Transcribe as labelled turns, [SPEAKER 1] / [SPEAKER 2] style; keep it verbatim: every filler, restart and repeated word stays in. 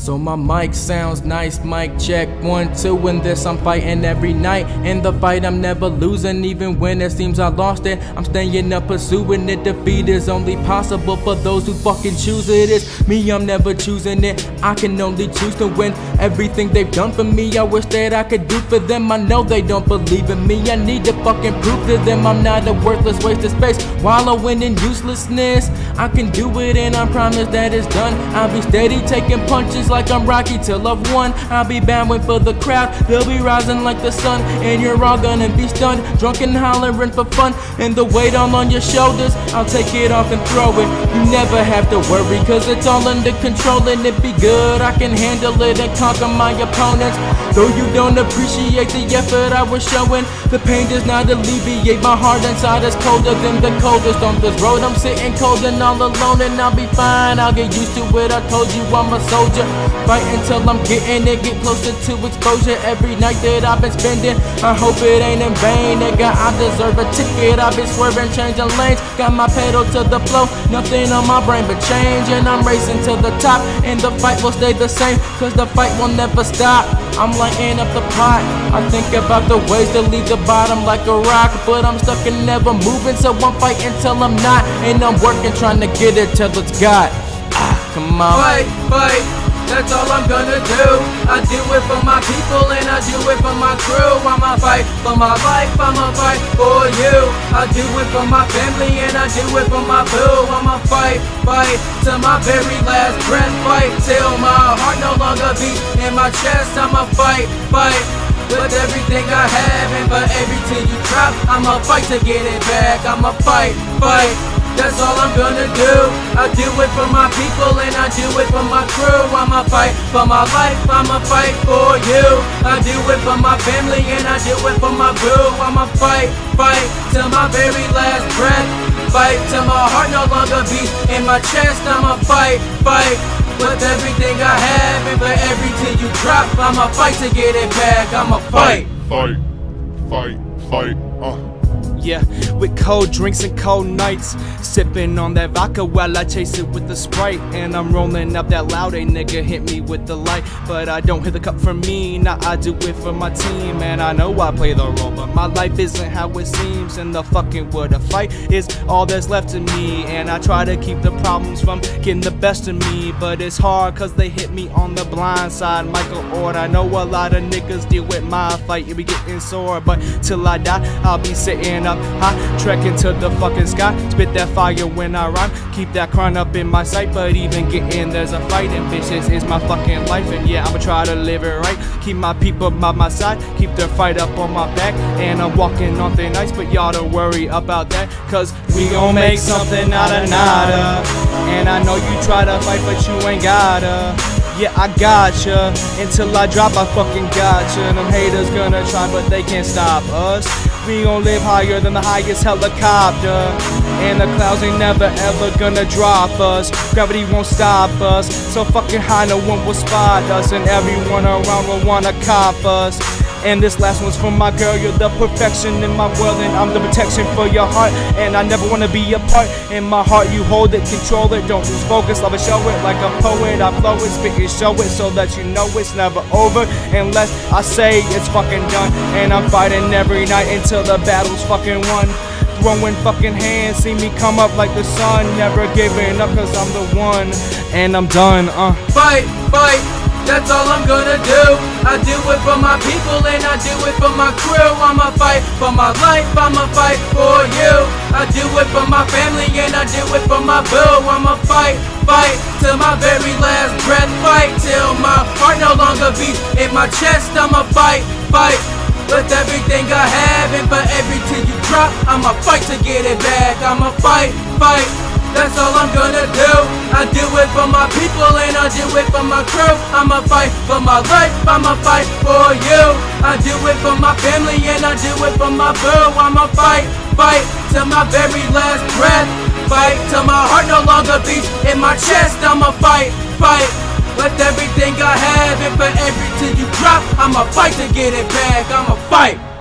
[SPEAKER 1] So my mic sounds nice, mic check, one, two, in this I'm fighting every night. In the fight I'm never losing, even when it seems I lost it. I'm staying up pursuing it, defeat is only possible for those who fucking choose it. It's me, I'm never choosing it, I can only choose to win. Everything they've done for me, I wish that I could do for them. I know they don't believe in me, I need to fucking prove to them I'm not a worthless waste of space, wallowing in uselessness. I can do it and I promise that it's done. I'll be steady taking punches like I'm Rocky till I've won. I'll be bowing for the crowd, they'll be rising like the sun, and you're all gonna be stunned, drunk and hollering for fun. And the weight all on your shoulders, I'll take it off and throw it. You never have to worry, cause it's all under control, and it be good, I can handle it and conquer my opponents. Though you don't appreciate the effort I was showing, the pain does not alleviate, my heart inside is colder than the coldest. On this road I'm sitting cold and all alone, and I'll be fine, I'll get used to it. I told you I'm a soldier, fight until I'm getting it, get closer to exposure. Every night that I've been spending, I hope it ain't in vain, nigga, I deserve a ticket. I've been swerving, changing lanes, got my pedal to the flow, nothing on my brain but change. And I'm racing to the top, and the fight will stay the same, cause the fight will never stop. I'm lighting up the pot, I think about the ways to leave the bottom like a rock, but I'm stuck and never moving, so I'm fighting till I'm not, and I'm working trying to get it till it's got. Ah, come on.
[SPEAKER 2] Fight, fight, that's all I'm gonna do. I do it for my people and I do it for my crew. I'ma fight for my life, I'ma fight for you. I do it for my family and I do it for my boo. I'ma fight, fight, to my very last breath. Fight till my heart no longer beats in my chest. I'ma fight, fight, with everything I have, and for every tear you drop, I'ma fight to get it back. I'ma fight, fight, that's all I'm gonna do. I do it for my people and I do it for my crew. I'ma fight for my life, I'ma fight for you. I do it for my family and I do it for my boo. I'ma fight, fight, till my very last breath. Fight till my heart no longer beats in my chest. I'ma fight, fight, with everything I have, and for every tear you drop, I'ma fight to get it back. I'ma fight,
[SPEAKER 3] fight, fight, fight, uh.
[SPEAKER 4] Yeah, with cold drinks and cold nights, sipping on that vodka while I chase it with the Sprite. And I'm rolling up that loud, a nigga hit me with the light, but I don't hit the cup for me, nah, I do it for my team. And I know I play the role, but my life isn't how it seems, and the fucking wood of fight is all that's left of me. And I try to keep the problems from getting the best of me, but it's hard cause they hit me on the blind side. Michael Ord, I know a lot of niggas deal with my fight, it be getting sore, but till I die, I'll be sitting up high, trekking to the fucking sky, spit that fire when I rhyme, keep that crown up in my sight. But even getting there's a fight, and bitches is my fucking life, and yeah, I'ma try to live it right, keep my people by my side, keep their fight up on my back. And I'm walking on thin ice, but y'all don't worry about that, cause we gon' make something out of nada. And I know you try to fight, but you ain't gotta. Yeah, I gotcha, until I drop, I fucking gotcha. Them haters gonna try, but they can't stop us. We gon' live higher than the highest helicopter, and the clouds ain't never ever gonna drop us. Gravity won't stop us, so fucking high no one will spot us, and everyone around will wanna cop us. And this last one's for my girl, you're the perfection in my world, and I'm the protection for your heart. And I never wanna be apart, in my heart you hold it, control it, don't lose focus, love it, show it like a poet. I flow it, spit it, show it, so that you know it's never over unless I say it's fucking done. And I'm fighting every night until the battle's fucking won, throwing fucking hands, see me come up like the sun, never giving up cause I'm the one, and I'm done, uh.
[SPEAKER 2] fight, fight, that's all I'm gonna do. I do it for my people and I do it for my crew. I'ma fight for my life, I'ma fight for you. I do it for my family and I do it for my boo. I'ma fight, fight, till my very last breath. Fight till my heart no longer beats in my chest. I'ma fight, fight, with everything I have, and for every tear you drop, I'ma fight to get it back. I'ma fight, fight, that's all I'm gonna do. I do it for my people and I do it for my crew. I'ma fight for my life, I'ma fight for you. I do it for my family and I do it for my boo. I'ma fight, fight, till my very last breath. Fight till my heart no longer beats in my chest. I'ma fight, fight, with everything I have, and for every tear you drop, I'ma fight to get it back. I'ma fight.